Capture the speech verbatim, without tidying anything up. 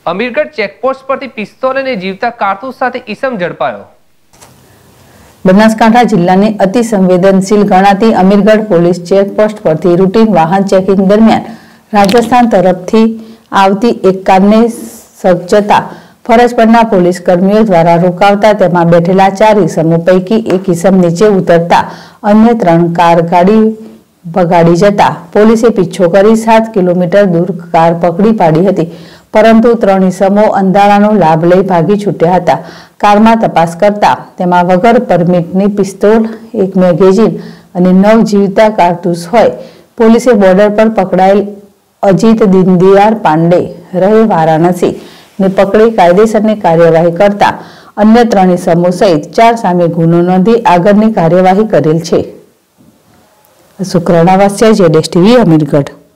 Amirgadh checkpost પરથી pistol અને જીવતા કારતૂસ સાથે ઈસમ ઝડપાયો। બનાસકાંઠા જિલ્લાની અતિ સંવેદનશીલ ગણાતી અમીરગઢ પોલીસ ચેકપોસ્ટ પરથી રૂટીન વાહન ચેકિંગ દરમિયાન રાજસ્થાન તરફથી આવતી એક કારને સજ્જતા ફરજ પરના પોલીસ કર્મીઓ દ્વારા રોકાવતા તેમાં બેઠેલા ચાર ઈસમો પૈકી એક ઈસમ નીચે ઉતરતા અન્ય ત્રણ કાર ગાડી ભગાડી જતા પોલીસે પીછો કરી સાત કિલોમીટર દૂર કાર પકડી પાડી હતી, પરંતુ ત્રણ ઈસમો અંધારાનો લાભ લઈ ભાગી છૂટ્યા હતા। કારમાં તપાસ કરતા તેમાં વગર પરમિટની પિસ્તોલ, એક મેગેઝીન અને નવ જીવતા કારતૂસ હોય પોલીસે બોર્ડર પર પકડાયેલ અજીત દીનદયાળ પાંડે રહે વારાણસી ને પકડી કાયદેસરની કાર્યવાહી કરતા અન્ય ત્રણ ઈસમો સહિત ચાર સામે ગુનો નોંધી આગળની કાર્યવાહી કરેલ છે। શુક્રવાસિયા જેડેશ ટીવી અમીરગઢ।